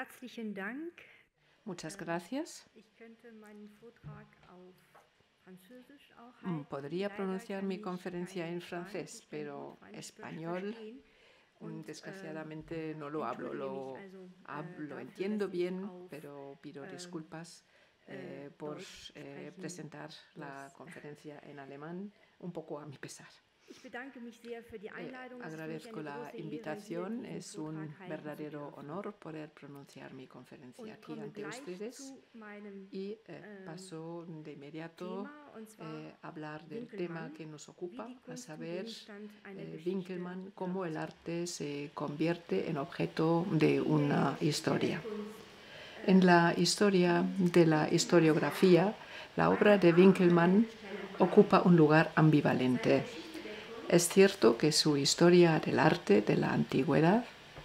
Herzlichen Dank. Muchas gracias. Ich könnte meinen Vortrag auf Französisch auch halten. Podría Leider pronunciar kann mi ich conferencia kein en Spanisch, francés, ich kann nur pero Fränkisch español, verstehen. Und desgraciadamente no lo hablo. entschuldige mich also Lo dafür, entiendo dass ich bien, auf pero pido disculpas por Deutsch sprechen presentar la muss. conferencia en alemán, un poco a mi pesar. Ich bedanke mich sehr für die Einladung. Es ist für mich Agradezco eine la große Ehre, hier invitación. diesen Es Vortrag un halten zu verdadero dürfen. honor poder pronunciar mi conferencia Und aquí komme ante gleich ustedes. zu meinem Y paso de inmediato Thema, und zwar a hablar del Winkelmann, tema que nos wie ocupa, die a Kunst zum saber Gegenstand einer Geschichte Winkelmann, cómo el wird. arte se convierte en objeto de una historia. En la historia de la historiografía, la obra de Winkelmann ocupa un lugar ambivalente. Es cierto que su historia del arte de la antigüedad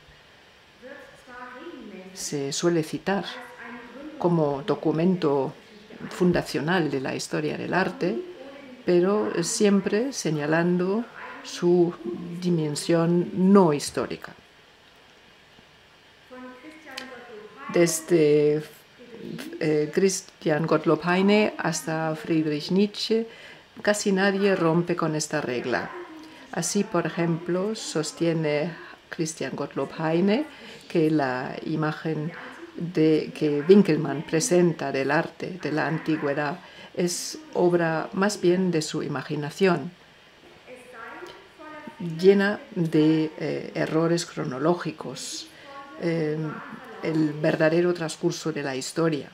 se suele citar como documento fundacional de la historia del arte, pero siempre señalando su dimensión no histórica. Desde Christian Gottlob Heyne hasta Friedrich Nietzsche, casi nadie rompe con esta regla. Así, por ejemplo, sostiene Christian Gottlob Heyne que la imagen que Winkelmann presenta del arte de la antigüedad es obra más bien de su imaginación, llena de errores cronológicos, el verdadero transcurso de la historia.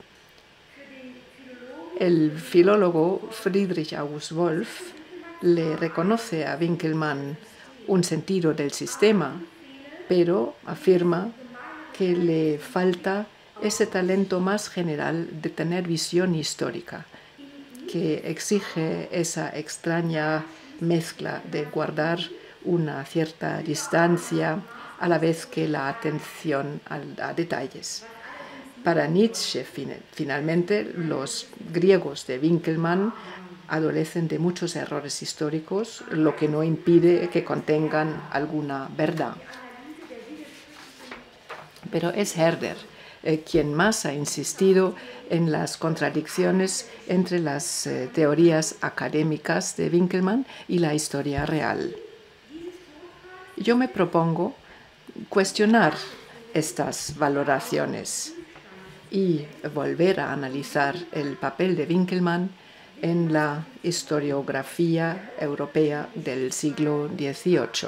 El filólogo Friedrich August Wolff le reconoce a Winkelmann un sentido del sistema, pero afirma que le falta ese talento más general de tener visión histórica, que exige esa extraña mezcla de guardar una cierta distancia a la vez que la atención a detalles. Para Nietzsche, finalmente, los griegos de Winkelmann adolecen de muchos errores históricos, lo que no impide que contengan alguna verdad. Pero es Herder quien más ha insistido en las contradicciones entre las teorías académicas de Winkelmann y la historia real. Yo me propongo cuestionar estas valoraciones y volver a analizar el papel de Winkelmann en la historiografía europea del siglo XVIII.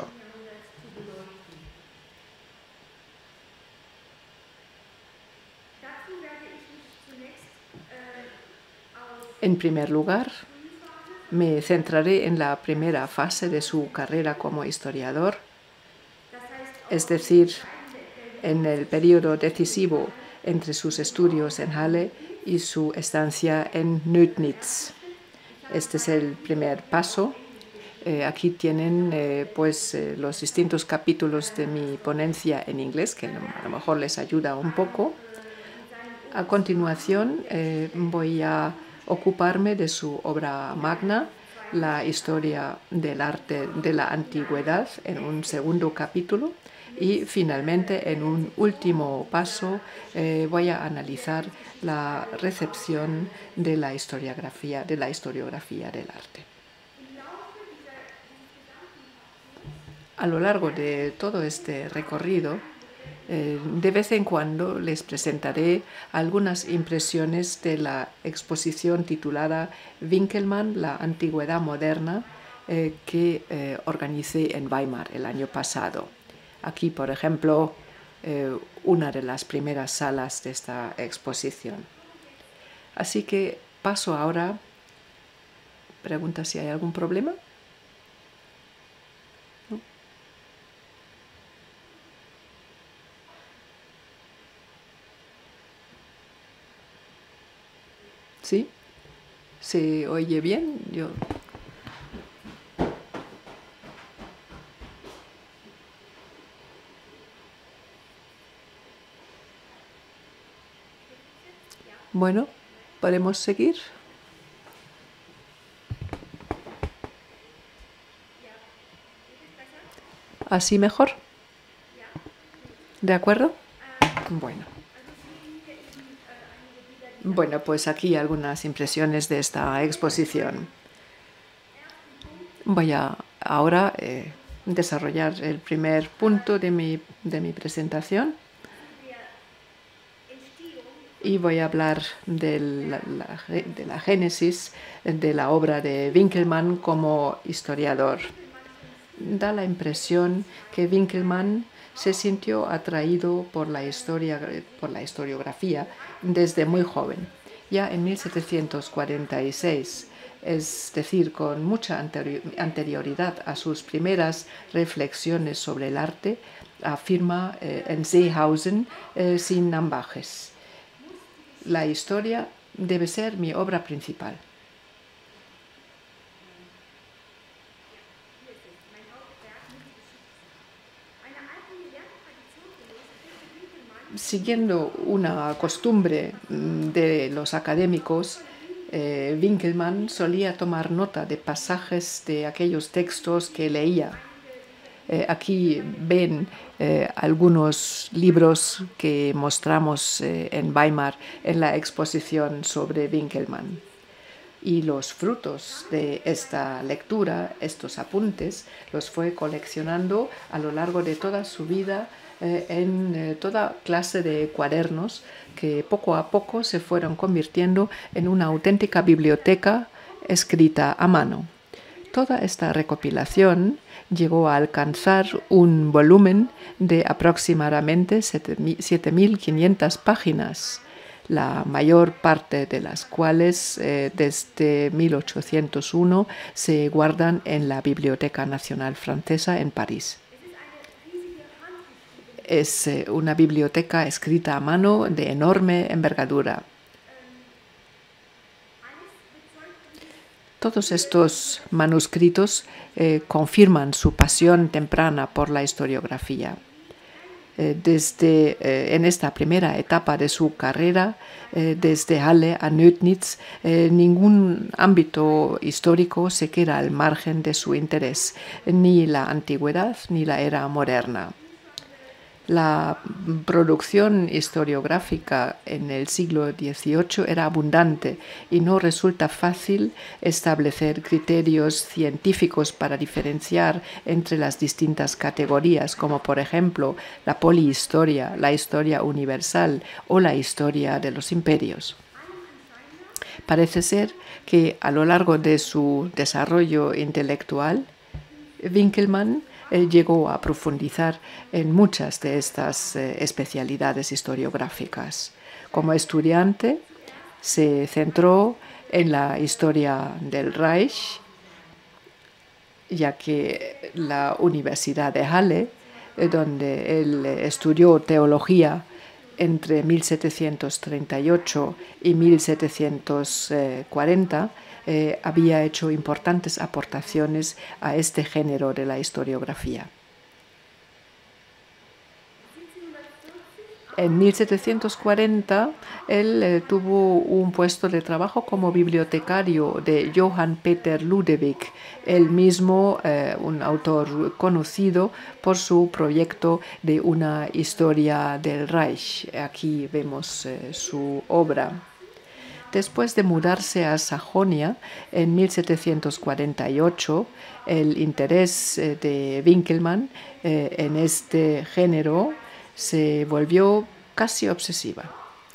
En primer lugar, me centraré en la primera fase de su carrera como historiador, es decir, en el periodo decisivo entre sus estudios en Halle y su estancia en Nötnitz. Este es el primer paso. Aquí tienen los distintos capítulos de mi ponencia en inglés, que a lo mejor les ayuda un poco. A continuación voy a ocuparme de su obra magna, la historia del arte de la antigüedad, en un segundo capítulo. Y finalmente, en un último paso, voy a analizar la recepción de la historiografía del arte. A lo largo de todo este recorrido, de vez en cuando les presentaré algunas impresiones de la exposición titulada Winkelmann, la antigüedad moderna, que organicé en Weimar el año pasado. Aquí, por ejemplo, una de las primeras salas de esta exposición. Así que paso ahora. Pregunta si hay algún problema. ¿No? ¿Sí? ¿Se oye bien? Bueno, ¿podemos seguir? ¿Así mejor? ¿De acuerdo? Bueno. Bueno, pues aquí algunas impresiones de esta exposición. Voy a ahora desarrollar el primer punto de mi presentación y voy a hablar de la génesis de la obra de Winckelmann como historiador. Da la impresión que Winckelmann se sintió atraído por la historiografía desde muy joven. Ya en 1746, es decir, con mucha anterioridad a sus primeras reflexiones sobre el arte, afirma en Seehausen sin ambajes: la historia debe ser mi obra principal. Siguiendo una costumbre de los académicos, Winckelmann solía tomar nota de pasajes de aquellos textos que leía. Aquí ven algunos libros que mostramos en Weimar en la exposición sobre Winckelmann. Y los frutos de esta lectura, estos apuntes, los fue coleccionando a lo largo de toda su vida en toda clase de cuadernos que poco a poco se fueron convirtiendo en una auténtica biblioteca escrita a mano. Toda esta recopilación llegó a alcanzar un volumen de aproximadamente 7.500 páginas, la mayor parte de las cuales desde 1801 se guardan en la Biblioteca Nacional Francesa en París. Es una biblioteca escrita a mano de enorme envergadura. Todos estos manuscritos confirman su pasión temprana por la historiografía. En esta primera etapa de su carrera, desde Halle a Nötnitz, ningún ámbito histórico se queda al margen de su interés, ni la antigüedad ni la era moderna. La producción historiográfica en el siglo XVIII era abundante y no resulta fácil establecer criterios científicos para diferenciar entre las distintas categorías, como por ejemplo la polihistoria, la historia universal o la historia de los imperios. Parece ser que a lo largo de su desarrollo intelectual, Winckelmann llegó a profundizar en muchas de estas especialidades historiográficas. Como estudiante, se centró en la historia del Reich, ya que la Universidad de Halle, donde él estudió teología entre 1738 y 1740, había hecho importantes aportaciones a este género de la historiografía. En 1740, él tuvo un puesto de trabajo como bibliotecario de Johann Peter Ludewig, él mismo un autor conocido por su proyecto de una historia del Reich. Aquí vemos su obra. Después de mudarse a Sajonia en 1748, el interés de Winckelmann en este género se volvió casi obsesiva.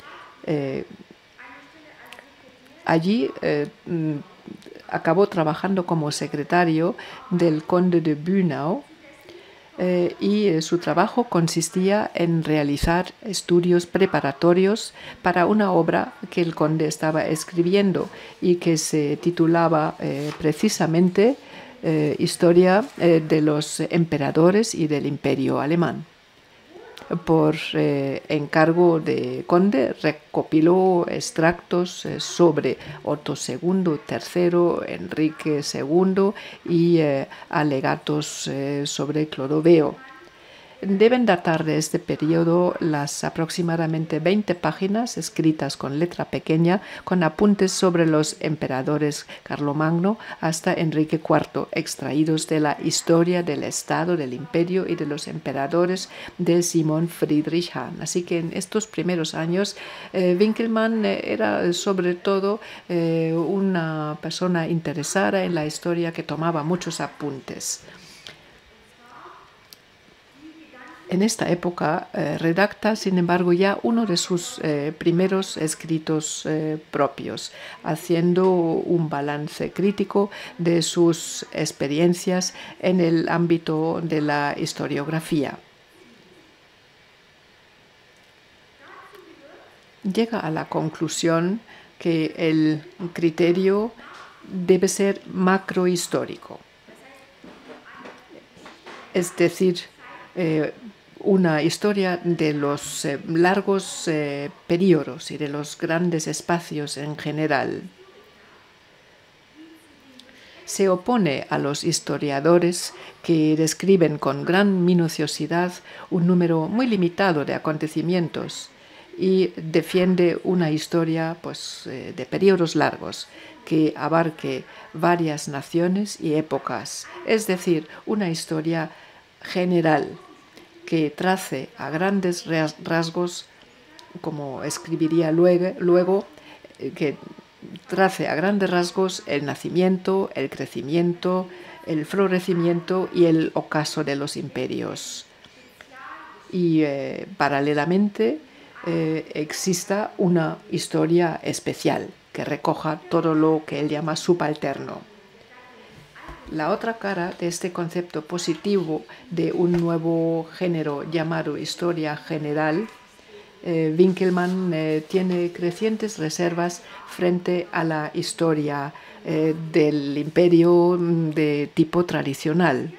Allí acabó trabajando como secretario del conde de Bünau y su trabajo consistía en realizar estudios preparatorios para una obra que el conde estaba escribiendo y que se titulaba precisamente Historia de los emperadores y del Imperio alemán. Por encargo de conde, recopiló extractos sobre Otto II, III, Enrique II y alegatos sobre Clodoveo. Deben datar de este periodo las aproximadamente 20 páginas escritas con letra pequeña, con apuntes sobre los emperadores Carlomagno hasta Enrique IV, extraídos de la historia del Estado, del Imperio y de los emperadores de Simón Friedrich Hahn. Así que en estos primeros años Winckelmann era sobre todo una persona interesada en la historia que tomaba muchos apuntes. En esta época redacta, sin embargo, ya uno de sus primeros escritos propios, haciendo un balance crítico de sus experiencias en el ámbito de la historiografía. Llega a la conclusión que el criterio debe ser macrohistórico, es decir, una historia de los largos periodos y de los grandes espacios en general. Se opone a los historiadores que describen con gran minuciosidad un número muy limitado de acontecimientos y defiende una historia de periodos largos que abarque varias naciones y épocas, es decir, una historia general que trace a grandes rasgos, como escribiría luego, que trace a grandes rasgos el nacimiento, el crecimiento, el florecimiento y el ocaso de los imperios. Y paralelamente exista una historia especial que recoja todo lo que él llama subalterno. La otra cara de este concepto positivo de un nuevo género llamado historia general, Winckelmann tiene crecientes reservas frente a la historia del imperio de tipo tradicional.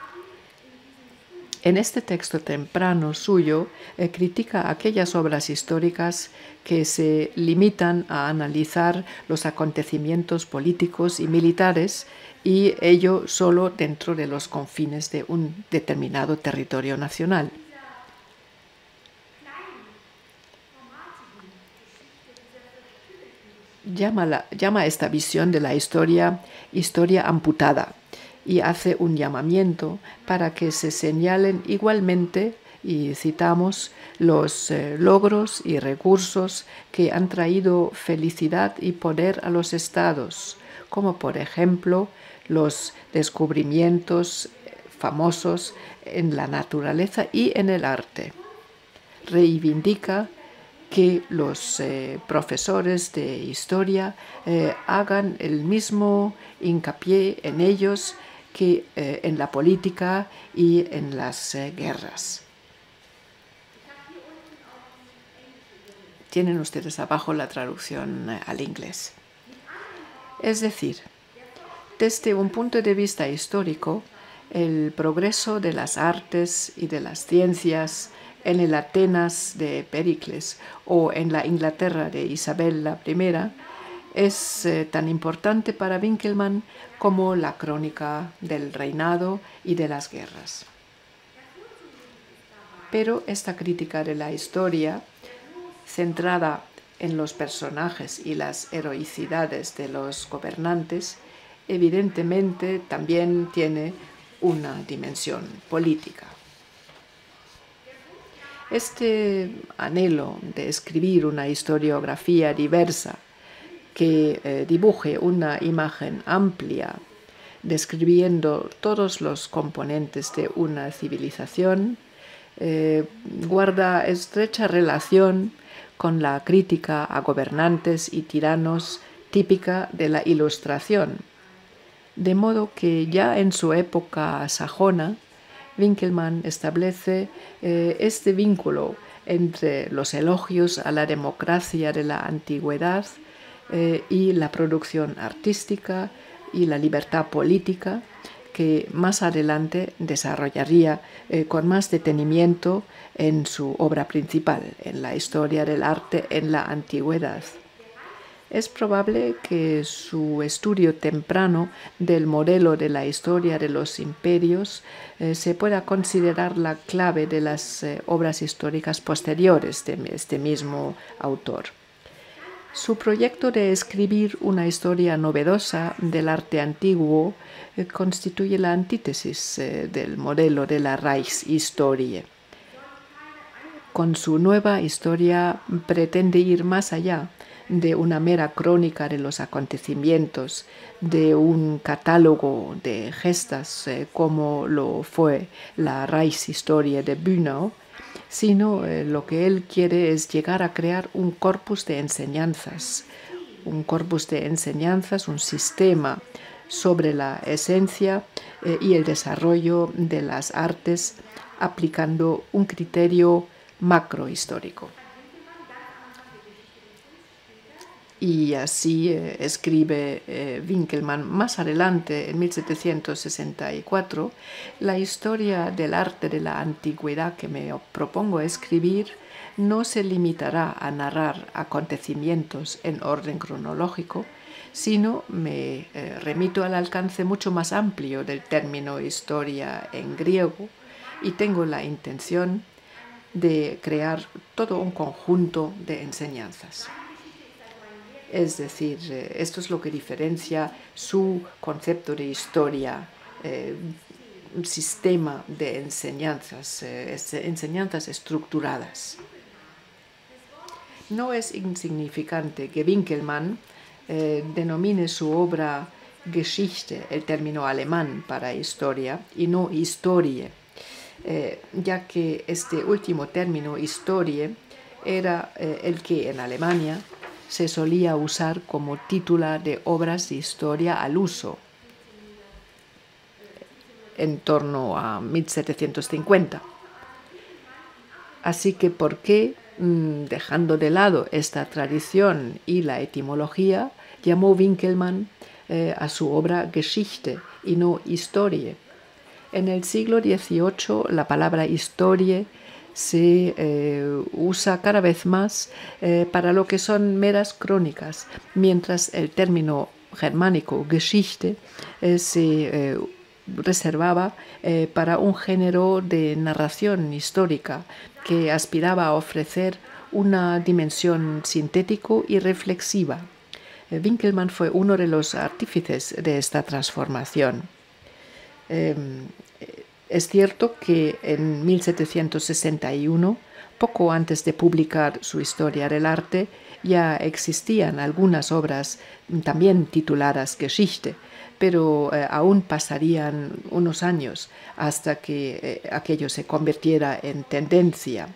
En este texto temprano suyo critica aquellas obras históricas que se limitan a analizar los acontecimientos políticos y militares, y ello solo dentro de los confines de un determinado territorio nacional. Llama a esta visión de la historia amputada, y hace un llamamiento para que se señalen igualmente, y citamos, los logros y recursos que han traído felicidad y poder a los estados, como por ejemplo los descubrimientos famosos en la naturaleza y en el arte. Reivindica que los profesores de historia hagan el mismo hincapié en ellos que en la política y en las guerras. Tienen ustedes abajo la traducción al inglés. Es decir, desde un punto de vista histórico, el progreso de las artes y de las ciencias en el Atenas de Pericles o en la Inglaterra de Isabel I es tan importante para Winckelmann como la crónica del reinado y de las guerras. Pero esta crítica de la historia, centrada en los personajes y las heroicidades de los gobernantes, evidentemente también tiene una dimensión política. Este anhelo de escribir una historiografía diversa que dibuje una imagen amplia, describiendo todos los componentes de una civilización, guarda estrecha relación con la crítica a gobernantes y tiranos típica de la Ilustración, de modo que ya en su época sajona, Winckelmann establece este vínculo entre los elogios a la democracia de la antigüedad y la producción artística y la libertad política, que más adelante desarrollaría con más detenimiento en su obra principal, en la historia del arte en la antigüedad. Es probable que su estudio temprano del modelo de la historia de los imperios se pueda considerar la clave de las obras históricas posteriores de este mismo autor. Su proyecto de escribir una historia novedosa del arte antiguo constituye la antítesis del modelo de la Reichshistorie. Con su nueva historia pretende ir más allá de una mera crónica de los acontecimientos, de un catálogo de gestas como lo fue la Reichshistorie de Bünau, sino lo que él quiere es llegar a crear un corpus de enseñanzas, un sistema sobre la esencia y el desarrollo de las artes aplicando un criterio macrohistórico. Y así escribe Winckelmann más adelante, en 1764, la historia del arte de la antigüedad que me propongo escribir no se limitará a narrar acontecimientos en orden cronológico, sino me remito al alcance mucho más amplio del término historia en griego y tengo la intención de crear todo un conjunto de enseñanzas. Es decir, esto es lo que diferencia su concepto de historia, un sistema de enseñanzas, enseñanzas estructuradas. No es insignificante que Winckelmann denomine su obra Geschichte, el término alemán para historia, y no Historie, ya que este último término, Historie, era el que en Alemania se solía usar como título de obras de historia al uso en torno a 1750. Así que, ¿por qué, dejando de lado esta tradición y la etimología, llamó Winckelmann a su obra Geschichte y no Historie? En el siglo XVIII la palabra Historie se usa cada vez más para lo que son meras crónicas, mientras el término germánico Geschichte se reservaba para un género de narración histórica que aspiraba a ofrecer una dimensión sintético y reflexiva. Winckelmann fue uno de los artífices de esta transformación. Es cierto que en 1761, poco antes de publicar su Historia del Arte, ya existían algunas obras también tituladas Geschichte, pero aún pasarían unos años hasta que aquello se convirtiera en tendencia.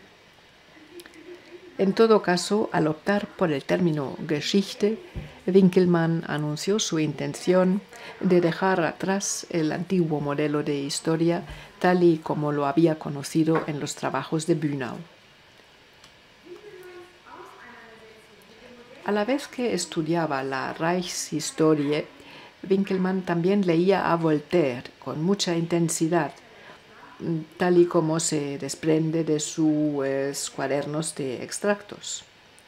En todo caso, al optar por el término Geschichte, Winckelmann anunció su intención de dejar atrás el antiguo modelo de historia tal y como lo había conocido en los trabajos de Bünau. A la vez que estudiaba la Reichshistorie, Winckelmann también leía a Voltaire con mucha intensidad, tal y como se desprende de sus cuadernos de extractos.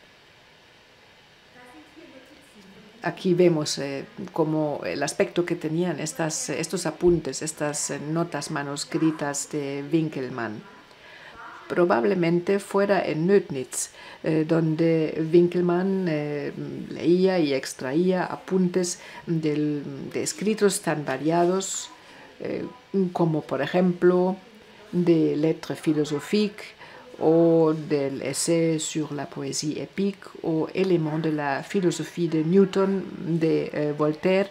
Aquí vemos como el aspecto que tenían estos apuntes, estas notas manuscritas de Winckelmann. Probablemente fuera en Nötnitz, donde Winckelmann leía y extraía apuntes de escritos tan variados como, por ejemplo, de Lettres philosophiques o del essai sur la poésie épique o éléments de la philosophie de Newton de Voltaire,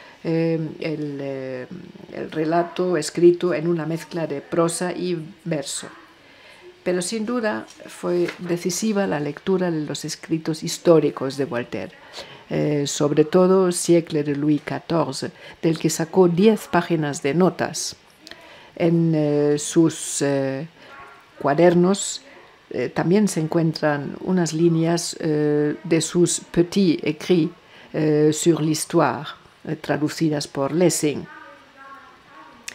el relato escrito en una mezcla de prosa y verso. Pero sin duda fue decisiva la lectura de los escritos históricos de Voltaire, sobre todo Siècle de Louis XIV, del que sacó 10 páginas de notas. En sus cuadernos también se encuentran unas líneas de sus petits écrits sur l'histoire, traducidas por Lessing.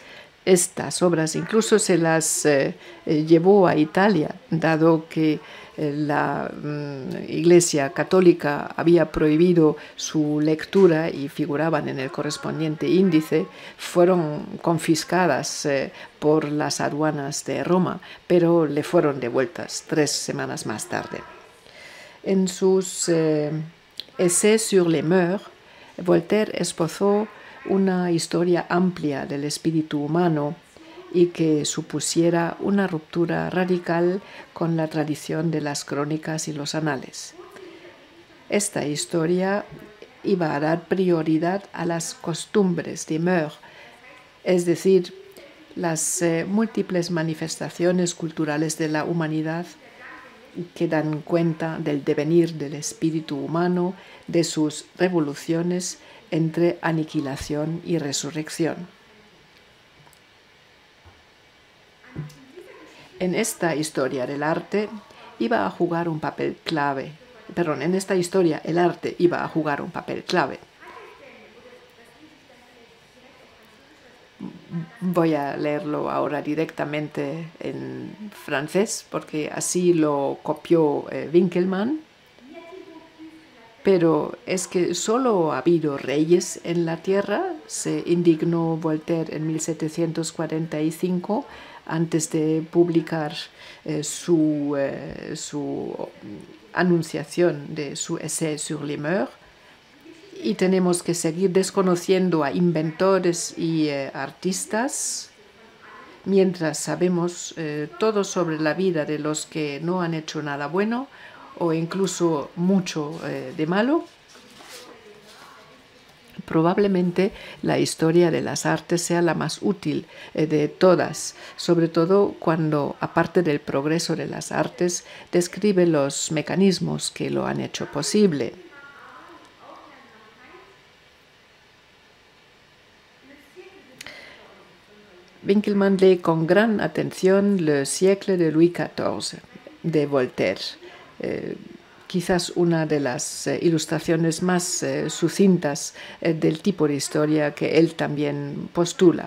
Estas obras incluso se las llevó a Italia, dado que la Iglesia Católica había prohibido su lectura y figuraban en el correspondiente índice, fueron confiscadas por las aduanas de Roma, pero le fueron devueltas 3 semanas más tarde. En sus Essais sur les mœurs, Voltaire esbozó una historia amplia del espíritu humano y que supusiera una ruptura radical con la tradición de las crónicas y los anales. Esta historia iba a dar prioridad a las costumbres de mœurs, es decir, las múltiples manifestaciones culturales de la humanidad que dan cuenta del devenir del espíritu humano, de sus revoluciones entre aniquilación y resurrección. En esta historia del arte iba a jugar un papel clave. En esta historia el arte iba a jugar un papel clave. Voy a leerlo ahora directamente en francés porque así lo copió Winckelmann. Pero es que solo ha habido reyes en la tierra, se indignó Voltaire en 1745 antes de publicar su anunciación de su Essai sur les mœurs. Y tenemos que seguir desconociendo a inventores y artistas mientras sabemos todo sobre la vida de los que no han hecho nada bueno o incluso mucho de malo. Probablemente la historia de las artes sea la más útil de todas, sobre todo cuando, aparte del progreso de las artes, describe los mecanismos que lo han hecho posible. Winckelmann lee con gran atención Le siècle de Louis XIV de Voltaire, quizás una de las ilustraciones más sucintas del tipo de historia que él también postula.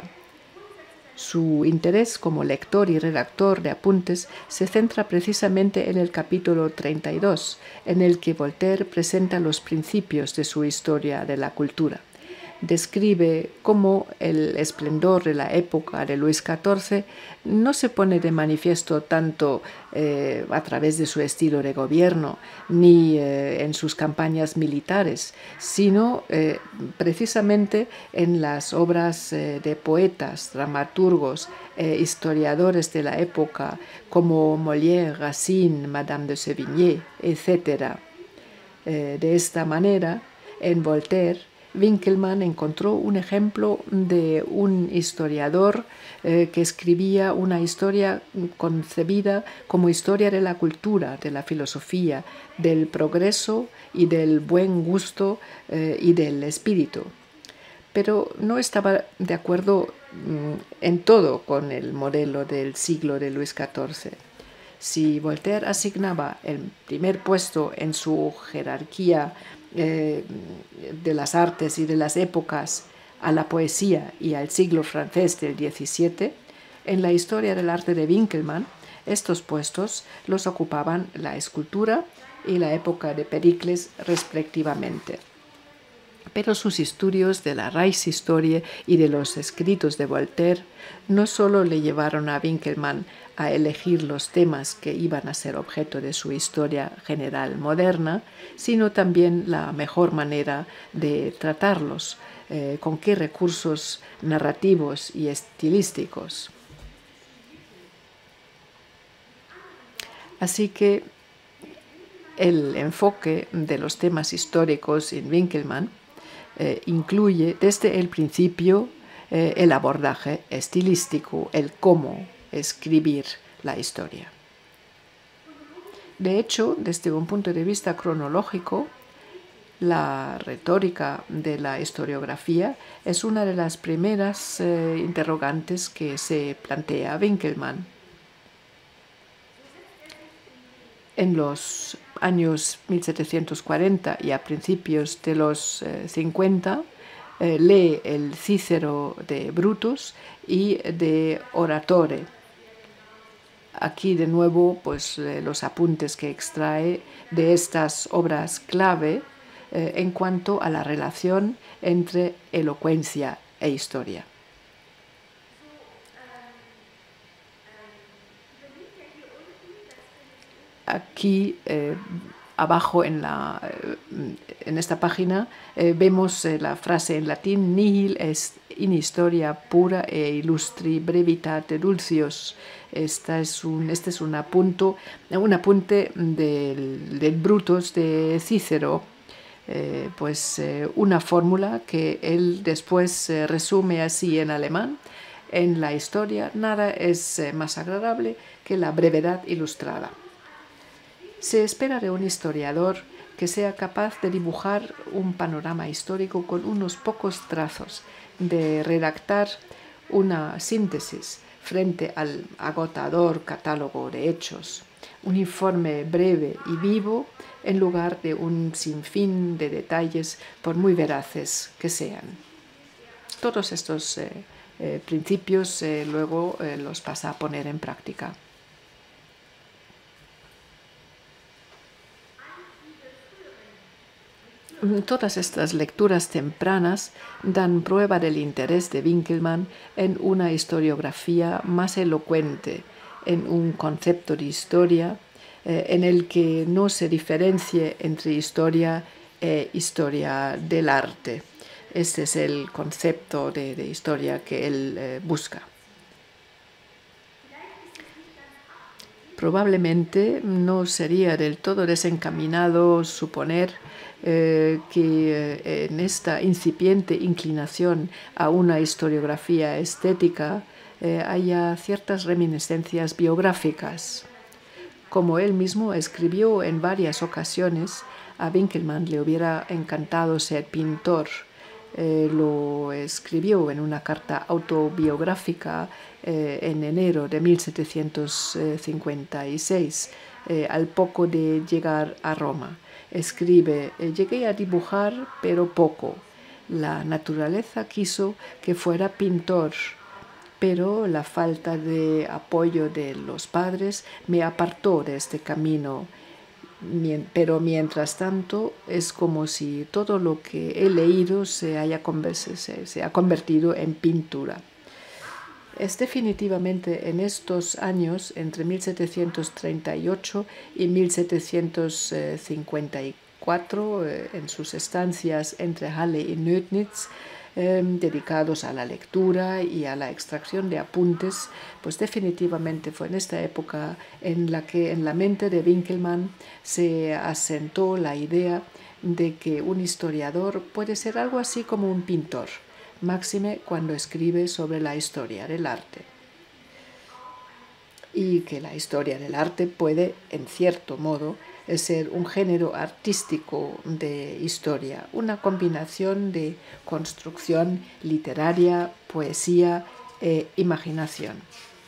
Su interés como lector y redactor de apuntes se centra precisamente en el capítulo 32, en el que Voltaire presenta los principios de su historia de la cultura. Describe cómo el esplendor de la época de Luis XIV no se pone de manifiesto tanto a través de su estilo de gobierno ni en sus campañas militares, sino precisamente en las obras de poetas, dramaturgos, historiadores de la época como Molière, Racine, Madame de Sévigné, etc. De esta manera, en Voltaire, Winckelmann encontró un ejemplo de un historiador que escribía una historia concebida como historia de la cultura, de la filosofía, del progreso y del buen gusto y del espíritu. Pero no estaba de acuerdo en todo con el modelo del siglo de Luis XIV. Si Voltaire asignaba el primer puesto en su jerarquía de las artes y de las épocas a la poesía y al siglo francés del XVII, en la historia del arte de Winckelmann, estos puestos los ocupaban la escultura y la época de Pericles respectivamente. Pero sus estudios de la Reichshistorie y de los escritos de Voltaire no solo le llevaron a Winckelmann a elegir los temas que iban a ser objeto de su historia general moderna, sino también la mejor manera de tratarlos, con qué recursos narrativos y estilísticos. Así que el enfoque de los temas históricos en Winckelmann incluye desde el principio el abordaje estilístico, el cómo escribir la historia. De hecho, desde un punto de vista cronológico, la retórica de la historiografía es una de las primeras interrogantes que se plantea Winckelmann. En los años 1740 y a principios de los 50, lee el Cícero de Brutus y de Oratore. Aquí de nuevo pues, los apuntes que extrae de estas obras clave en cuanto a la relación entre elocuencia e historia. Aquí abajo en esta página vemos la frase en latín: nihil est in historia pura e illustri brevitate dulcios. Este es un apunte del Brutus de Cícero, una fórmula que él después resume así en alemán: en la historia nada es más agradable que la brevedad ilustrada. Se espera de un historiador que sea capaz de dibujar un panorama histórico con unos pocos trazos, de redactar una síntesis frente al agotador catálogo de hechos, un informe breve y vivo en lugar de un sinfín de detalles, por muy veraces que sean. Todos estos principios luego los pasa a poner en práctica. Todas estas lecturas tempranas dan prueba del interés de Winckelmann en una historiografía más elocuente, en un concepto de historia en el que no se diferencie entre historia e historia del arte. Este es el concepto de historia que él busca. Probablemente no sería del todo desencaminado suponer que en esta incipiente inclinación a una historiografía estética haya ciertas reminiscencias biográficas. Como él mismo escribió en varias ocasiones, a Winckelmann le hubiera encantado ser pintor. Lo escribió en una carta autobiográfica en enero de 1756, al poco de llegar a Roma. Escribe: llegué a dibujar, pero poco. La naturaleza quiso que fuera pintor, pero la falta de apoyo de los padres me apartó de este camino. Pero mientras tanto es como si todo lo que he leído se ha convertido en pintura. Es definitivamente en estos años, entre 1738 y 1754, en sus estancias entre Halle y Nödnitz, dedicados a la lectura y a la extracción de apuntes, pues definitivamente fue en esta época en la que en la mente de Winckelmann se asentó la idea de que un historiador puede ser algo así como un pintor, máxime cuando escribe sobre la historia del arte. Y que la historia del arte puede, en cierto modo, ser un género artístico de historia, una combinación de construcción literaria, poesía e imaginación.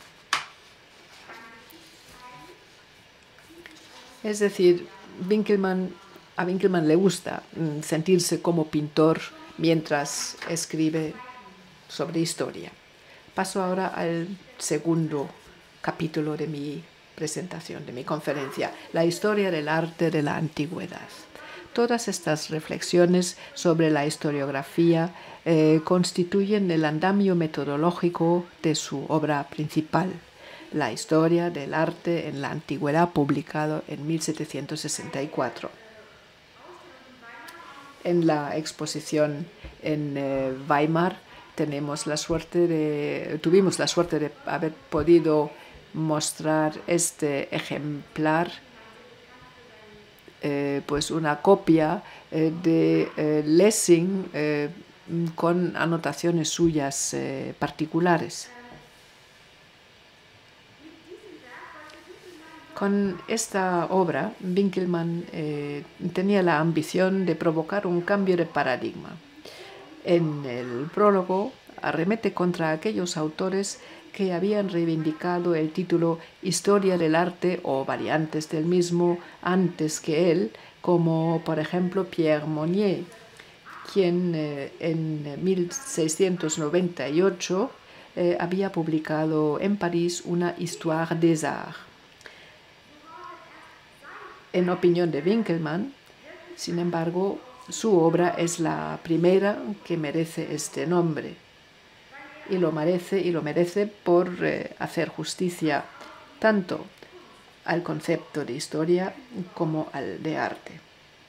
Es decir, a Winckelmann le gusta sentirse como pintor mientras escribe sobre historia. Paso ahora al segundo capítulo de mi presentación, de mi conferencia: la historia del arte de la antigüedad. Todas estas reflexiones sobre la historiografía constituyen el andamio metodológico de su obra principal, La historia del arte en la antigüedad, publicado en 1764. En la exposición en Weimar tuvimos la suerte de haber podido mostrar este ejemplar, pues una copia de Lessing con anotaciones suyas particulares. Con esta obra, Winckelmann tenía la ambición de provocar un cambio de paradigma. En el prólogo arremete contra aquellos autores que habían reivindicado el título Historia del arte o variantes del mismo antes que él, como por ejemplo Pierre Monnier, quien en 1698 había publicado en París una Histoire des Arts. En opinión de Winckelmann, sin embargo, su obra es la primera que merece este nombre y lo merece por hacer justicia tanto al concepto de historia como al de arte.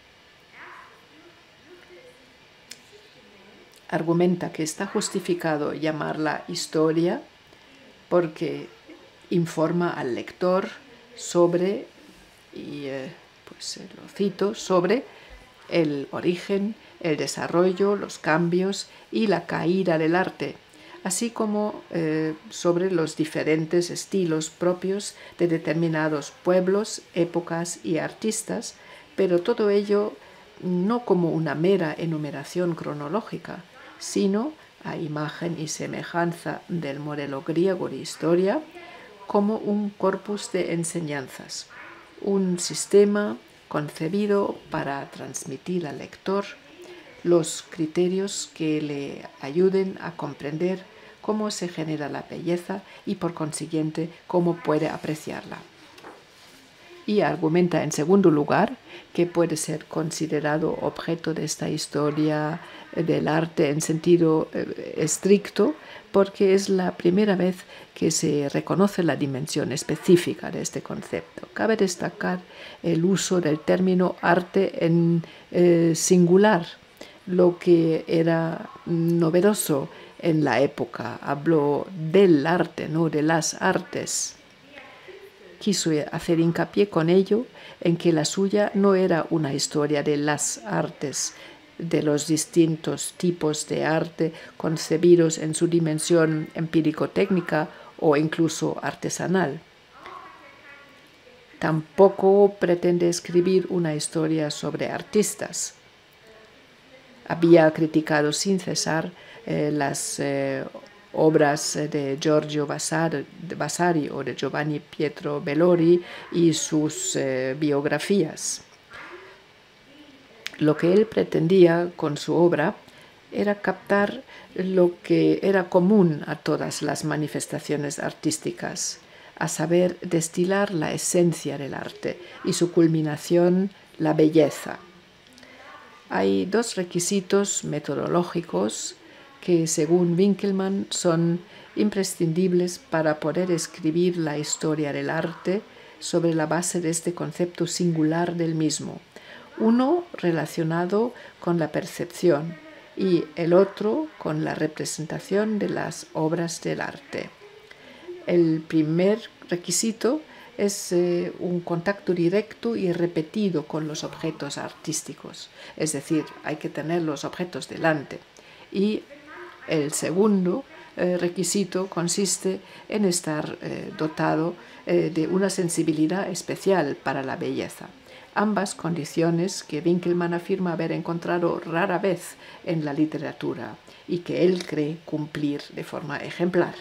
Argumenta que está justificado llamarla historia porque informa al lector sobre, y pues lo cito, sobre el origen, el desarrollo, los cambios y la caída del arte, así como sobre los diferentes estilos propios de determinados pueblos, épocas y artistas, pero todo ello no como una mera enumeración cronológica, sino a imagen y semejanza del modelo griego de historia, como un corpus de enseñanzas, un sistema concebido para transmitir al lector los criterios que le ayuden a comprender cómo se genera la belleza y por consiguiente cómo puede apreciarla. Y argumenta en segundo lugar que puede ser considerado objeto de esta historia del arte en sentido estricto porque es la primera vez que se reconoce la dimensión específica de este concepto. Cabe destacar el uso del término arte en singular, lo que era novedoso en la época. Habló del arte, no de las artes. Quiso hacer hincapié con ello en que la suya no era una historia de las artes, de los distintos tipos de arte concebidos en su dimensión empírico-técnica o incluso artesanal. Tampoco pretende escribir una historia sobre artistas. Había criticado sin cesar las obras de Giorgio Vasari o de Giovanni Pietro Bellori y sus biografías. Lo que él pretendía con su obra era captar lo que era común a todas las manifestaciones artísticas, a saber, destilar la esencia del arte y su culminación, la belleza. Hay dos requisitos metodológicos que, según Winckelmann, son imprescindibles para poder escribir la historia del arte sobre la base de este concepto singular del mismo. Uno relacionado con la percepción y el otro con la representación de las obras del arte. El primer requisito es un contacto directo y repetido con los objetos artísticos, es decir, hay que tener los objetos delante. Y el segundo requisito consiste en estar dotado de una sensibilidad especial para la belleza. Ambas condiciones que Winckelmann afirma haber encontrado rara vez en la literatura y que él cree cumplir de forma ejemplar.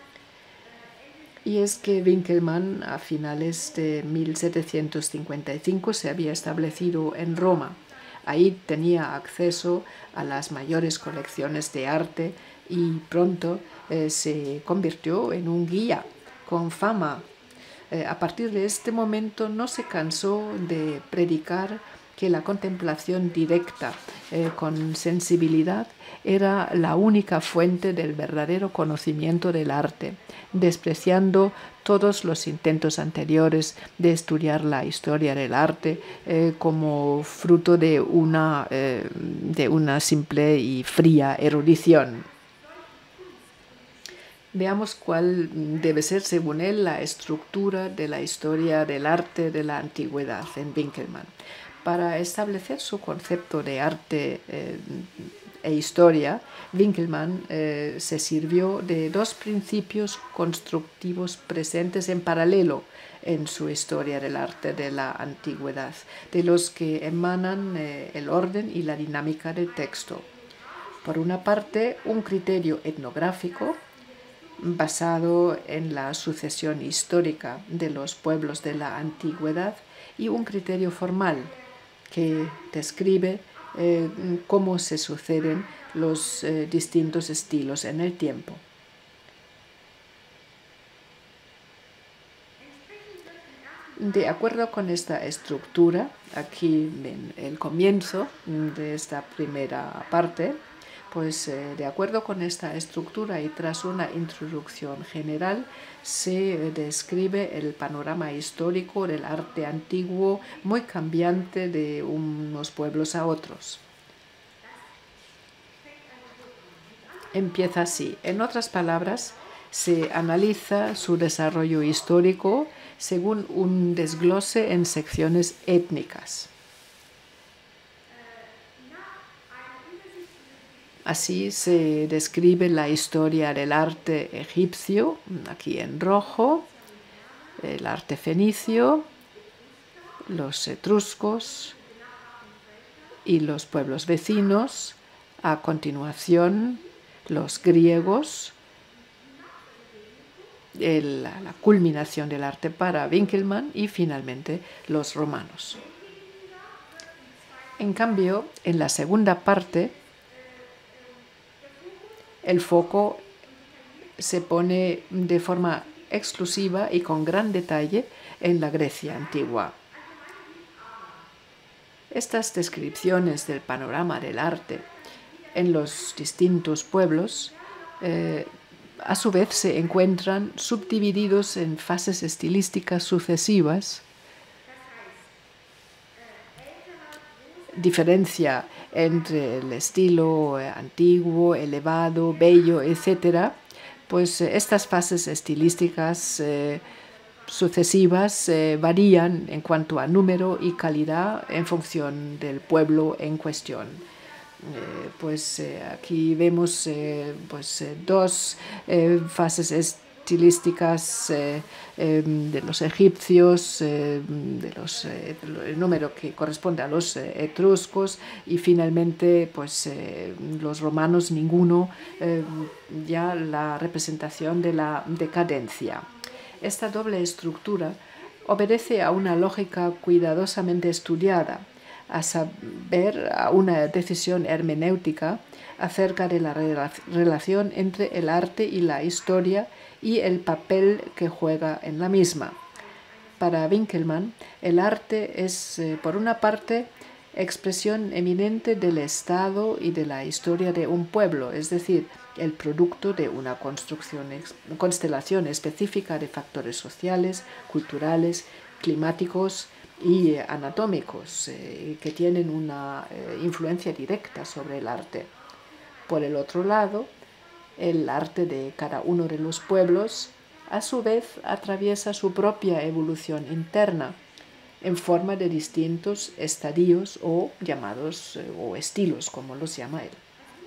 Y es que Winckelmann a finales de 1755 se había establecido en Roma. Ahí tenía acceso a las mayores colecciones de arte y pronto se convirtió en un guía con fama. A partir de este momento no se cansó de predicar que la contemplación directa con sensibilidad era la única fuente del verdadero conocimiento del arte, despreciando todos los intentos anteriores de estudiar la historia del arte como fruto de una simple y fría erudición. Veamos cuál debe ser, según él, la estructura de la historia del arte de la antigüedad en Winckelmann. Para establecer su concepto de arte e historia, Winckelmann se sirvió de dos principios constructivos presentes en paralelo en su historia del arte de la antigüedad, de los que emanan el orden y la dinámica del texto. Por una parte, un criterio etnográfico basado en la sucesión histórica de los pueblos de la antigüedad y un criterio formal que describe cómo se suceden los distintos estilos en el tiempo. De acuerdo con esta estructura, aquí en el comienzo de esta primera parte, pues de acuerdo con esta estructura y tras una introducción general, se describe el panorama histórico del arte antiguo muy cambiante de unos pueblos a otros. Empieza así. En otras palabras, se analiza su desarrollo histórico según un desglose en secciones étnicas. Así se describe la historia del arte egipcio, aquí en rojo, el arte fenicio, los etruscos y los pueblos vecinos. A continuación, los griegos, la culminación del arte para Winckelmann y finalmente los romanos. En cambio, en la segunda parte, el foco se pone de forma exclusiva y con gran detalle en la Grecia antigua. Estas descripciones del panorama del arte en los distintos pueblos a su vez se encuentran subdivididos en fases estilísticas sucesivas. Diferencia entre el estilo antiguo, elevado, bello, etc. Pues estas fases estilísticas sucesivas varían en cuanto a número y calidad en función del pueblo en cuestión. Aquí vemos dos fases estilísticas de los egipcios, el número que corresponde a los etruscos y finalmente los romanos, ninguno, ya la representación de la decadencia. Esta doble estructura obedece a una lógica cuidadosamente estudiada, a saber, a una decisión hermenéutica acerca de la relación entre el arte y la historia y el papel que juega en la misma. Para Winckelmann, el arte es, por una parte, expresión eminente del estado y de la historia de un pueblo, es decir, el producto de una constelación específica de factores sociales, culturales, climáticos y anatómicos que tienen una influencia directa sobre el arte. Por el otro lado, el arte de cada uno de los pueblos a su vez atraviesa su propia evolución interna en forma de distintos estadios o llamados o estilos, como los llama él.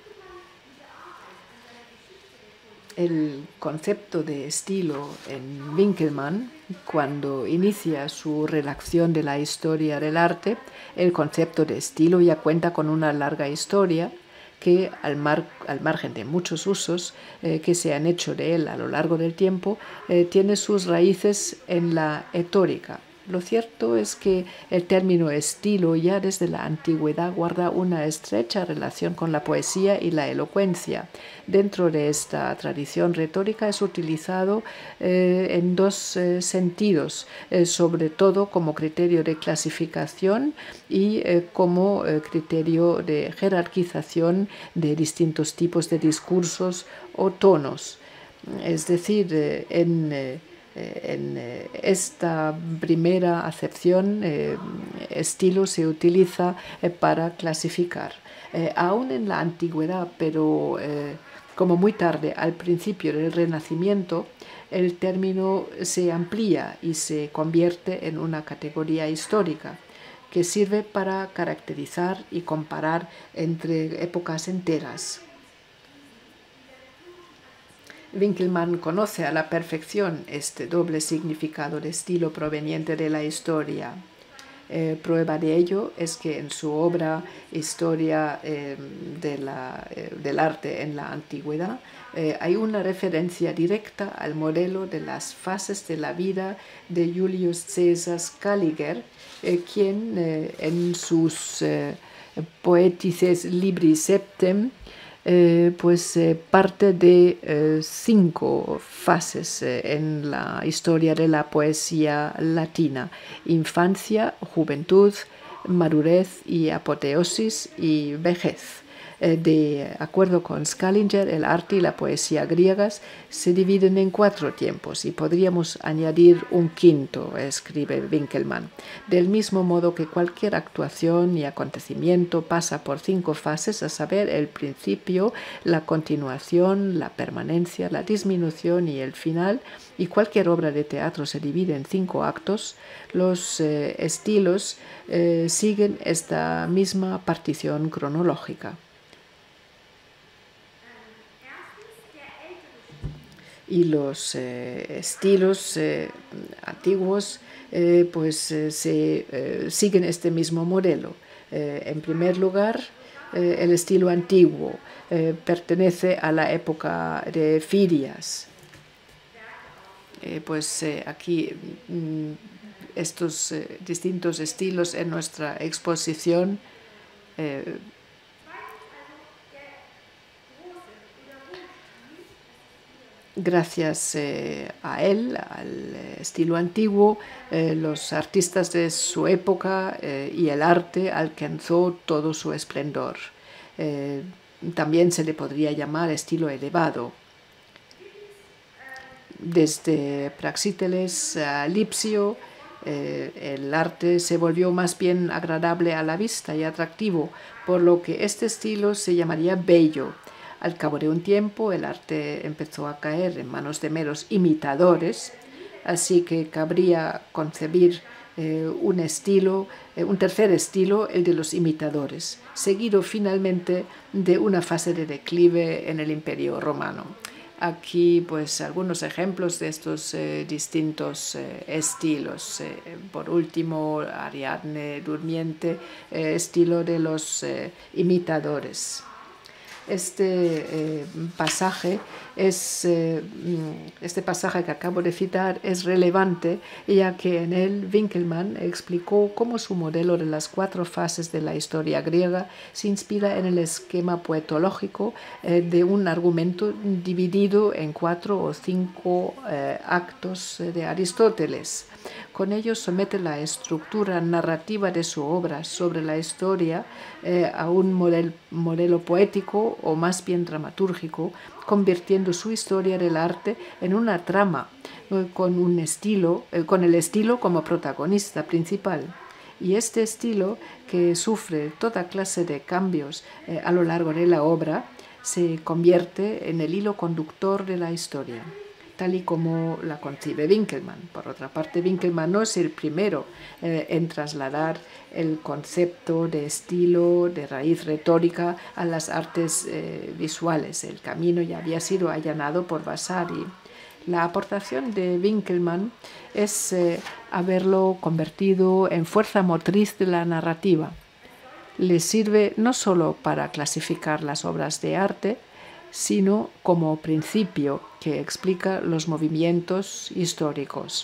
El concepto de estilo en Winckelmann, cuando inicia su redacción de la historia del arte, el concepto de estilo ya cuenta con una larga historia que, al margen de muchos usos que se han hecho de él a lo largo del tiempo, tiene sus raíces en la etórica. Lo cierto es que el término estilo ya desde la antigüedad guarda una estrecha relación con la poesía y la elocuencia. Dentro de esta tradición retórica es utilizado en dos sentidos, sobre todo como criterio de clasificación y como criterio de jerarquización de distintos tipos de discursos o tonos. Es decir, en esta primera acepción, estilo se utiliza para clasificar. Aún en la antigüedad, pero como muy tarde, al principio del Renacimiento, el término se amplía y se convierte en una categoría histórica que sirve para caracterizar y comparar entre épocas enteras. Winckelmann conoce a la perfección este doble significado de estilo proveniente de la historia. Prueba de ello es que en su obra Historia del arte en la antigüedad hay una referencia directa al modelo de las fases de la vida de Julius Caesar Scaliger, quien en sus Poetices Libri Septem parte de 5 fases en la historia de la poesía latina: infancia, juventud, madurez y apoteosis y vejez. De acuerdo con Scaliger, el arte y la poesía griegas se dividen en 4 tiempos y podríamos añadir un quinto, escribe Winkelmann. Del mismo modo que cualquier actuación y acontecimiento pasa por 5 fases, a saber, el principio, la continuación, la permanencia, la disminución y el final, y cualquier obra de teatro se divide en 5 actos, los estilos siguen esta misma partición cronológica. Y los estilos antiguos siguen este mismo modelo. En primer lugar, el estilo antiguo pertenece a la época de Firias. Aquí estos distintos estilos en nuestra exposición gracias a él, al estilo antiguo, los artistas de su época y el arte alcanzó todo su esplendor. También se le podría llamar estilo elevado. Desde Praxíteles a Lipsio, el arte se volvió más bien agradable a la vista y atractivo, por lo que este estilo se llamaría bello. Al cabo de un tiempo, el arte empezó a caer en manos de meros imitadores, así que cabría concebir un tercer estilo, el de los imitadores, seguido finalmente de una fase de declive en el Imperio Romano. Aquí, algunos ejemplos de estos distintos estilos. Por último, Ariadne Durmiente, estilo de los imitadores. Este pasaje que acabo de citar es relevante, ya que en él Winkelmann explicó cómo su modelo de las 4 fases de la historia griega se inspira en el esquema poetológico de un argumento dividido en 4 o 5 actos de Aristóteles. Con ello somete la estructura narrativa de su obra sobre la historia a un modelo poético o más bien dramatúrgico, convirtiendo su historia del arte en una trama con el estilo como protagonista principal. Y este estilo, que sufre toda clase de cambios a lo largo de la obra, se convierte en el hilo conductor de la historia, tal y como la concibe Winkelmann. Por otra parte, Winkelmann no es el primero en trasladar el concepto de estilo, de raíz retórica, a las artes visuales. El camino ya había sido allanado por Vasari. La aportación de Winkelmann es haberlo convertido en fuerza motriz de la narrativa. Le sirve no solo para clasificar las obras de arte, sino como principio que explica los movimientos históricos.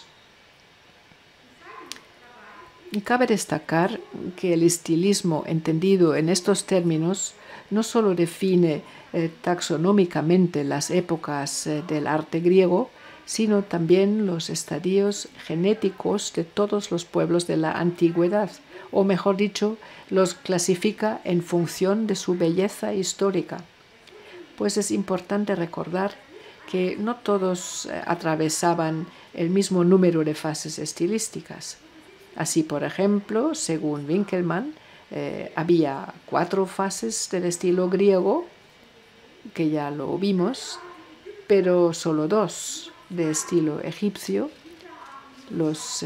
Cabe destacar que el estilismo entendido en estos términos no solo define taxonómicamente las épocas del arte griego, sino también los estadios genéticos de todos los pueblos de la antigüedad, o mejor dicho, los clasifica en función de su belleza histórica. Pues es importante recordar que no todos atravesaban el mismo número de fases estilísticas. Así, por ejemplo, según Winkelmann, había 4 fases del estilo griego, que ya lo vimos, pero solo 2 de estilo egipcio. Los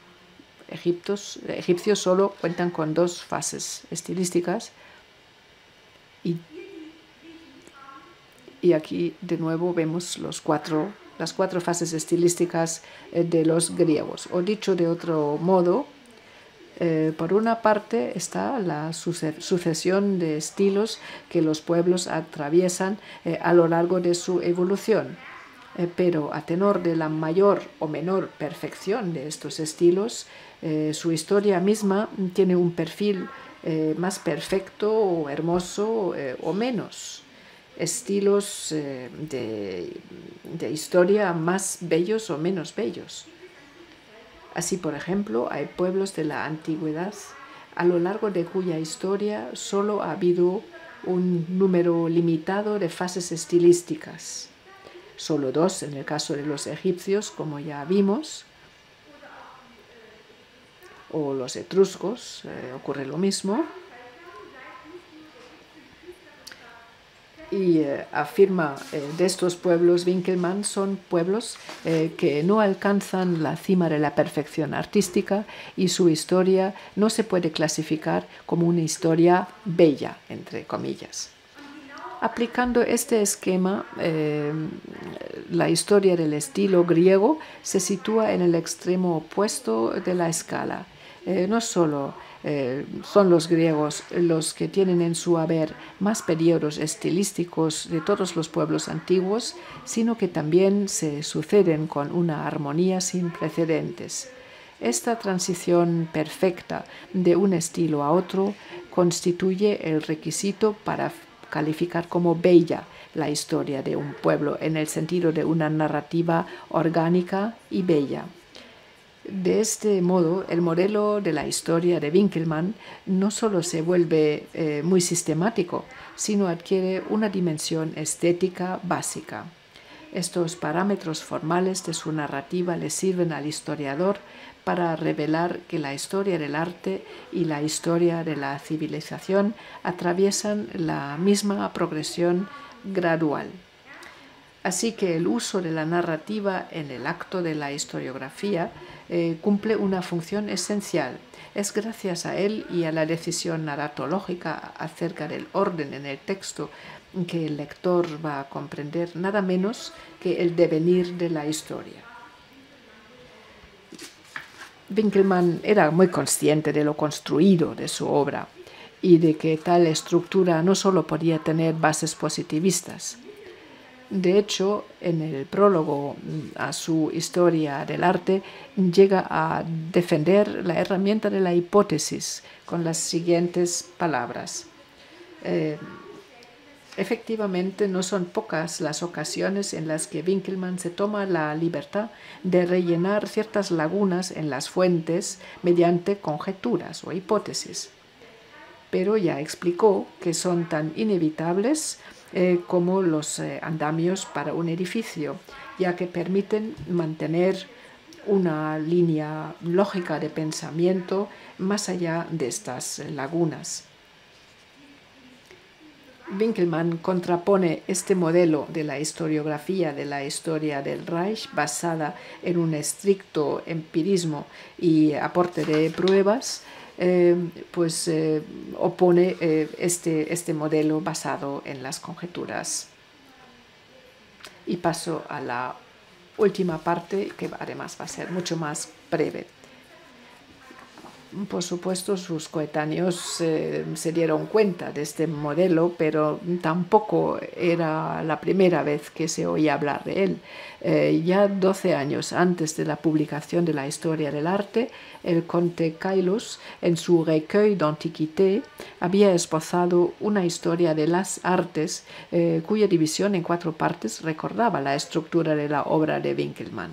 egipcios solo cuentan con 2 fases estilísticas, y aquí de nuevo vemos las 4 fases estilísticas de los griegos. O dicho de otro modo, por una parte está la sucesión de estilos que los pueblos atraviesan a lo largo de su evolución, pero a tenor de la mayor o menor perfección de estos estilos, su historia misma tiene un perfil más perfecto o hermoso o menos. estilos de historia más bellos o menos bellos. Así, por ejemplo, hay pueblos de la antigüedad a lo largo de cuya historia solo ha habido un número limitado de fases estilísticas. Solo 2 en el caso de los egipcios, como ya vimos, o los etruscos, ocurre lo mismo. Y afirma de estos pueblos Winckelmann son pueblos que no alcanzan la cima de la perfección artística y su historia no se puede clasificar como una historia bella, entre comillas. Aplicando este esquema, la historia del estilo griego se sitúa en el extremo opuesto de la escala. No solo son los griegos los que tienen en su haber más periodos estilísticos de todos los pueblos antiguos, sino que también se suceden con una armonía sin precedentes. Esta transición perfecta de un estilo a otro constituye el requisito para calificar como bella la historia de un pueblo en el sentido de una narrativa orgánica y bella. De este modo, el modelo de la historia de Winckelmann no solo se vuelve muy sistemático, sino adquiere una dimensión estética básica. Estos parámetros formales de su narrativa le sirven al historiador para revelar que la historia del arte y la historia de la civilización atraviesan la misma progresión gradual. Así que el uso de la narrativa en el acto de la historiografía cumple una función esencial. Es gracias a él y a la decisión narratológica acerca del orden en el texto que el lector va a comprender nada menos que el devenir de la historia. Winckelmann era muy consciente de lo construido de su obra y de que tal estructura no solo podía tener bases positivistas. De hecho, en el prólogo a su historia del arte llega a defender la herramienta de la hipótesis con las siguientes palabras. Efectivamente, no son pocas las ocasiones en las que Winckelmann se toma la libertad de rellenar ciertas lagunas en las fuentes mediante conjeturas o hipótesis. Pero ya explicó que son tan inevitables como los andamios para un edificio, ya que permiten mantener una línea lógica de pensamiento más allá de estas lagunas. Winckelmann contrapone este modelo de la historiografía de la historia del Reich basada en un estricto empirismo y aporte de pruebas, opone este modelo basado en las conjeturas. Y paso a la última parte, que además va a ser mucho más breve. Por supuesto, sus coetáneos se dieron cuenta de este modelo, pero tampoco era la primera vez que se oía hablar de él. Ya 12 años antes de la publicación de la historia del arte, el conde Caylus, en su Recueil d'Antiquités, había esbozado una historia de las artes cuya división en 4 partes recordaba la estructura de la obra de Winckelmann.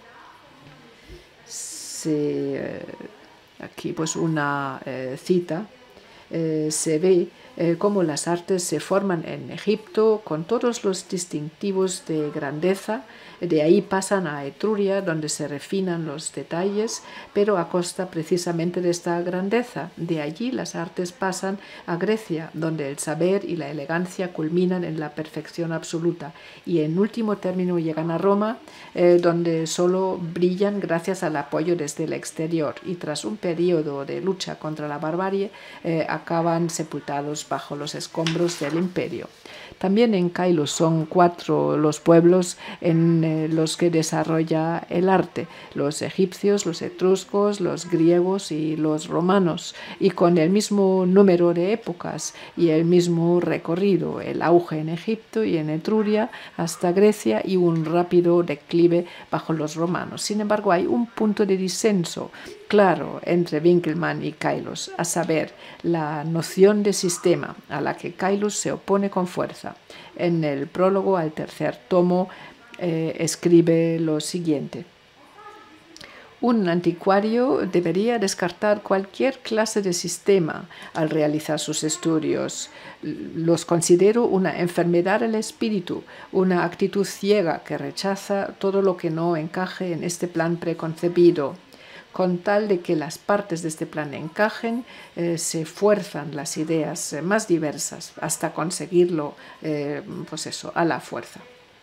Aquí pues una cita, se ve cómo las artes se forman en Egipto con todos los distintivos de grandeza, de ahí pasan a Etruria, donde se refinan los detalles, pero a costa precisamente de esta grandeza. De allí las artes pasan a Grecia, donde el saber y la elegancia culminan en la perfección absoluta, y en último término llegan a Roma, donde solo brillan gracias al apoyo desde el exterior, y tras un periodo de lucha contra la barbarie, acaban sepultados bajo los escombros del imperio. También en Caylus son 4 los pueblos en los que desarrolla el arte: los egipcios, los etruscos, los griegos y los romanos, y con el mismo número de épocas y el mismo recorrido: el auge en Egipto y en Etruria hasta Grecia y un rápido declive bajo los romanos. Sin embargo, hay un punto de disenso claro entre Winckelmann y Caylus, a saber, la noción de sistema sistema, a la que Caylus se opone con fuerza. En el prólogo al tercer tomo escribe lo siguiente: un anticuario debería descartar cualquier clase de sistema al realizar sus estudios. Los considero una enfermedad del espíritu, una actitud ciega que rechaza todo lo que no encaje en este plan preconcebido. Con tal de que las partes de este plan encajen, se fuerzan las ideas más diversas hasta conseguirlo, pues eso, a la fuerza.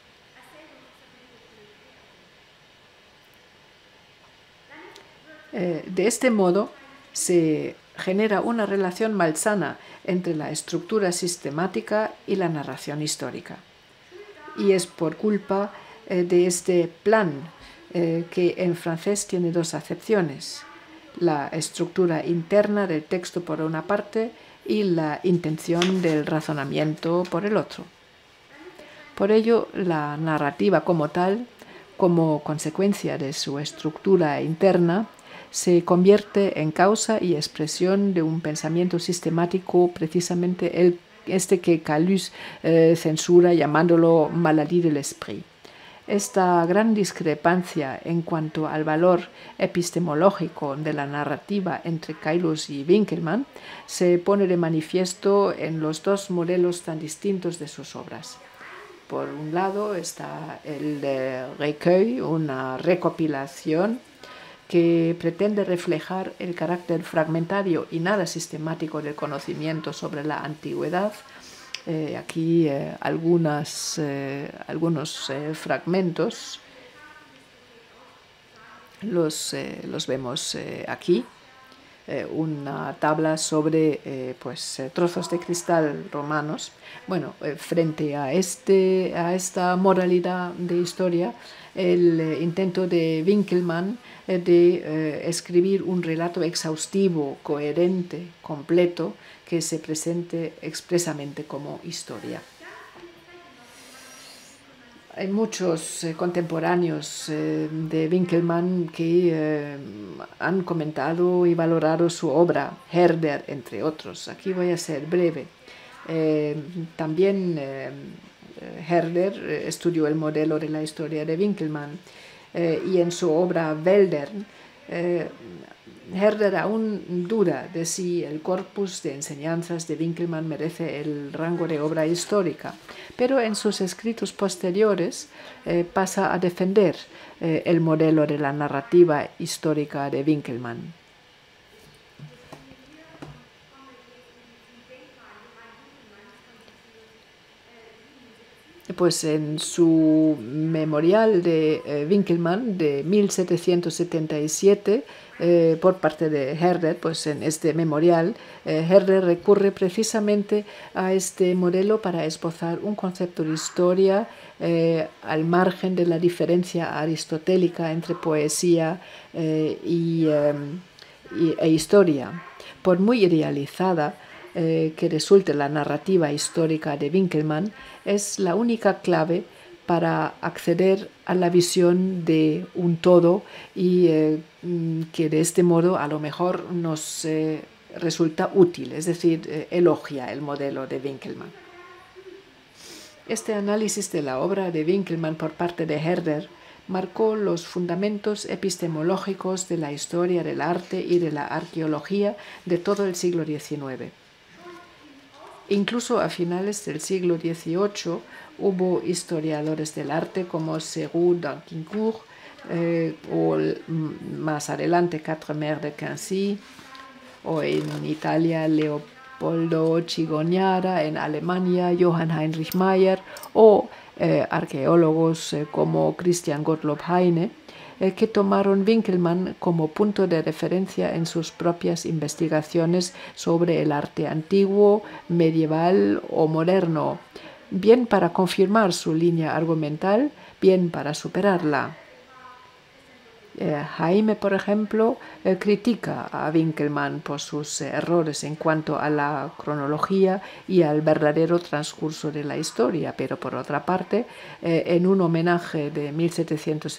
De este modo se genera una relación malsana entre la estructura sistemática y la narración histórica. Y es por culpa de este plan que en francés tiene dos acepciones: la estructura interna del texto por una parte y la intención del razonamiento por el otro. Por ello, la narrativa como tal, como consecuencia de su estructura interna, se convierte en causa y expresión de un pensamiento sistemático, precisamente este que Caylus censura llamándolo maladie de l'esprit. Esta gran discrepancia en cuanto al valor epistemológico de la narrativa entre Caylus y Winckelmann se pone de manifiesto en los dos modelos tan distintos de sus obras. Por un lado está el de Recueil, una recopilación que pretende reflejar el carácter fragmentario y nada sistemático del conocimiento sobre la antigüedad. Aquí algunos fragmentos los vemos aquí. Una tabla sobre trozos de cristal romanos. Bueno, frente a esta moralidad de historia, el intento de Winckelmann de escribir un relato exhaustivo, coherente, completo, que se presente expresamente como historia. Hay muchos contemporáneos de Winckelmann que han comentado y valorado su obra, Herder, entre otros. Aquí voy a ser breve. También Herder estudió el modelo de la historia de Winckelmann y en su obra Wäldern, Herder aún duda de si el corpus de enseñanzas de Winckelmann merece el rango de obra histórica, pero en sus escritos posteriores pasa a defender el modelo de la narrativa histórica de Winckelmann. Pues en su memorial de Winckelmann de 1777, por parte de Herder, pues en este memorial, Herder recurre precisamente a este modelo para esbozar un concepto de historia al margen de la diferencia aristotélica entre poesía e historia. Por muy idealizada que resulte la narrativa histórica de Winckelmann, es la única clave para acceder a la visión de un todo y que de este modo a lo mejor nos resulta útil, es decir, elogia el modelo de Winckelmann. Este análisis de la obra de Winckelmann por parte de Herder marcó los fundamentos epistemológicos de la historia del arte y de la arqueología de todo el siglo XIX. Incluso a finales del siglo XVIII hubo historiadores del arte como Serroux d'Agincourt o más adelante Quatremer de Quincy, o en Italia Leopoldo Cigognara, en Alemania Johann Heinrich Mayer o arqueólogos como Christian Gottlob Heine, que tomaron Winckelmann como punto de referencia en sus propias investigaciones sobre el arte antiguo, medieval o moderno, bien para confirmar su línea argumental, bien para superarla. Jaime, por ejemplo, critica a Winckelmann por sus errores en cuanto a la cronología y al verdadero transcurso de la historia, pero por otra parte, en un homenaje de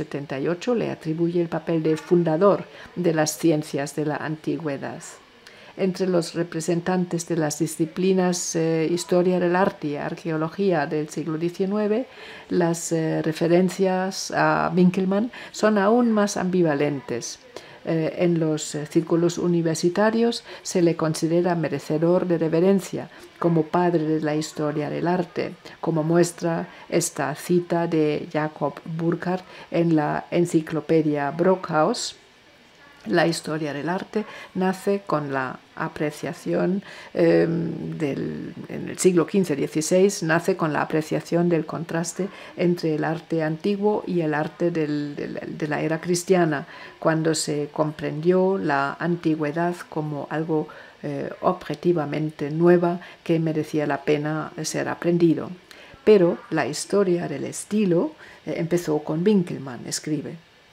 1778 le atribuye el papel de fundador de las ciencias de la antigüedad. entre los representantes de las disciplinas historia del arte y arqueología del siglo XIX, las referencias a Winckelmann son aún más ambivalentes. En los círculos universitarios se le considera merecedor de reverencia como padre de la historia del arte, como muestra esta cita de Jacob Burckhardt en la enciclopedia Brockhaus. La historia del arte nace con la apreciación en el siglo XV-XVI, nace con la apreciación del contraste entre el arte antiguo y el arte de la era cristiana, cuando se comprendió la antigüedad como algo objetivamente nueva que merecía la pena ser aprendido. Pero la historia del estilo empezó con Winckelmann, escribe.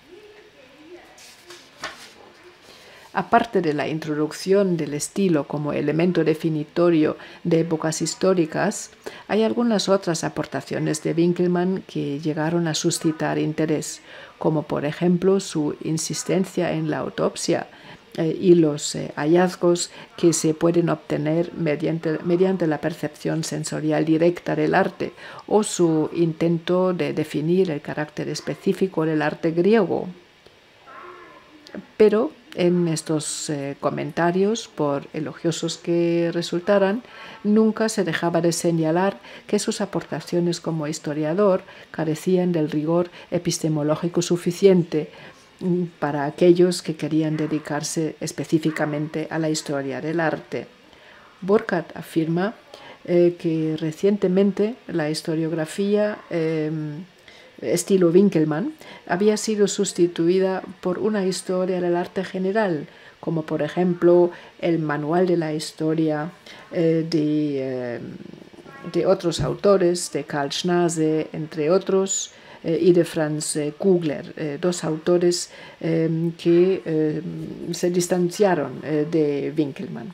Aparte de la introducción del estilo como elemento definitorio de épocas históricas, hay algunas otras aportaciones de Winckelmann que llegaron a suscitar interés, como por ejemplo su insistencia en la autopsia y los hallazgos que se pueden obtener mediante la percepción sensorial directa del arte, o su intento de definir el carácter específico del arte griego. Pero en estos comentarios, por elogiosos que resultaran, nunca se dejaba de señalar que sus aportaciones como historiador carecían del rigor epistemológico suficiente para aquellos que querían dedicarse específicamente a la historia del arte. Burckhardt afirma que recientemente la historiografía estilo Winckelmann había sido sustituida por una historia del arte general, como por ejemplo el manual de la historia de otros autores, de Karl Schnaase, entre otros, y de Franz Kugler, dos autores que se distanciaron de Winckelmann.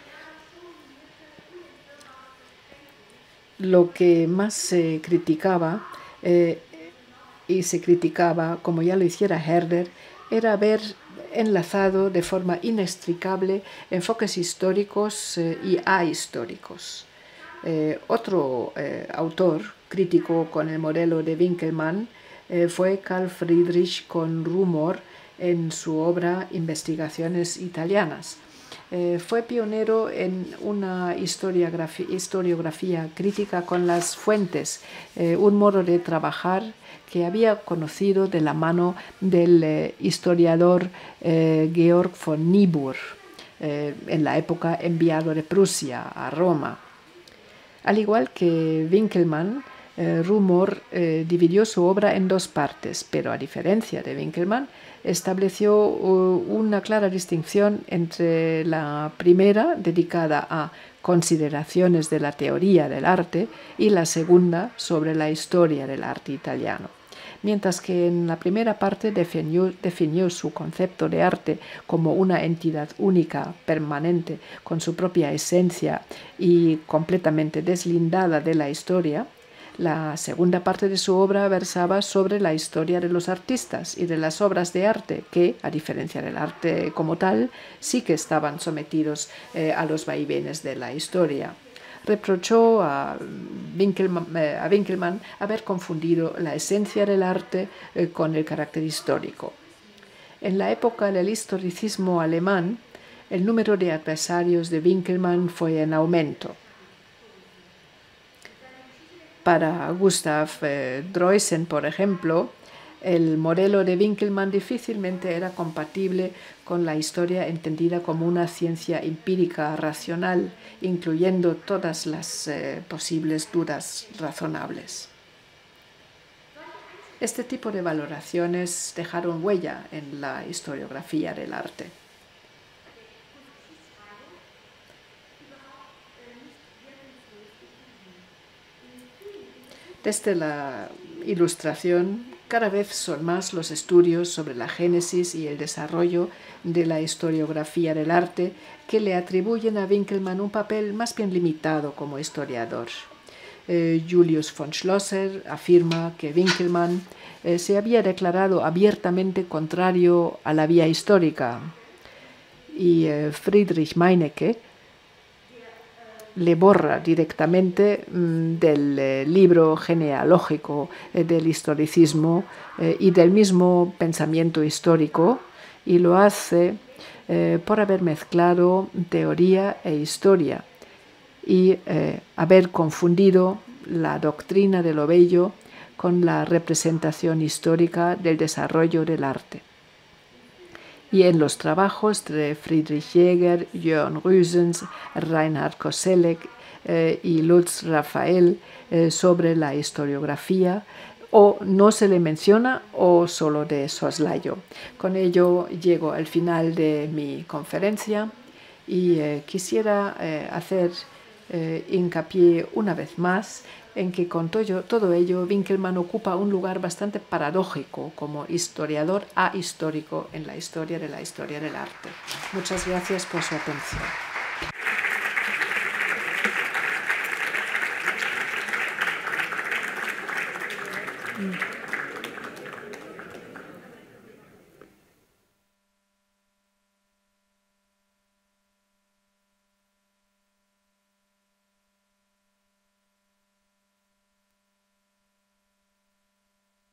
Lo que más se criticaba y se criticaba, como ya lo hiciera Herder, era haber enlazado de forma inextricable enfoques históricos y ahistóricos. Otro autor crítico con el modelo de Winckelmann fue Carl Friedrich von Rumor en su obra Investigaciones italianas. Fue pionero en una historiografía crítica con las fuentes, un modo de trabajar que había conocido de la mano del historiador Georg von Niebuhr, en la época enviado de Prusia a Roma. Al igual que Winckelmann, Rumor dividió su obra en dos partes, pero a diferencia de Winckelmann, estableció una clara distinción entre la primera, dedicada a consideraciones de la teoría del arte, y la segunda, sobre la historia del arte italiano. Mientras que en la primera parte definió su concepto de arte como una entidad única, permanente, con su propia esencia y completamente deslindada de la historia, la segunda parte de su obra versaba sobre la historia de los artistas y de las obras de arte que, a diferencia del arte como tal, sí que estaban sometidos a los vaivenes de la historia. Reprochó a Winckelmann haber confundido la esencia del arte con el carácter histórico. En la época del historicismo alemán, el número de adversarios de Winckelmann fue en aumento. Para Gustav Droysen, por ejemplo, el modelo de Winckelmann difícilmente era compatible con la historia entendida como una ciencia empírica racional, incluyendo todas las posibles dudas razonables. Este tipo de valoraciones dejaron huella en la historiografía del arte. Desde la Ilustración, cada vez son más los estudios sobre la génesis y el desarrollo de la historiografía del arte que le atribuyen a Winckelmann un papel más bien limitado como historiador. Julius von Schlosser afirma que Winckelmann se había declarado abiertamente contrario a la vía histórica y Friedrich Meinecke le borra directamente del libro genealógico del historicismo y del mismo pensamiento histórico, y lo hace por haber mezclado teoría e historia y haber confundido la doctrina de lo bello con la representación histórica del desarrollo del arte. Y en los trabajos de Friedrich Jäger, Jörn Rüsens, Reinhard Koselleck y Lutz Raphael sobre la historiografía, o no se le menciona o solo de soslayo. Con ello llego al final de mi conferencia y quisiera hacer hincapié una vez más en que con todo ello Winkelmann ocupa un lugar bastante paradójico como historiador ahistórico en la historia del arte. Muchas gracias por su atención.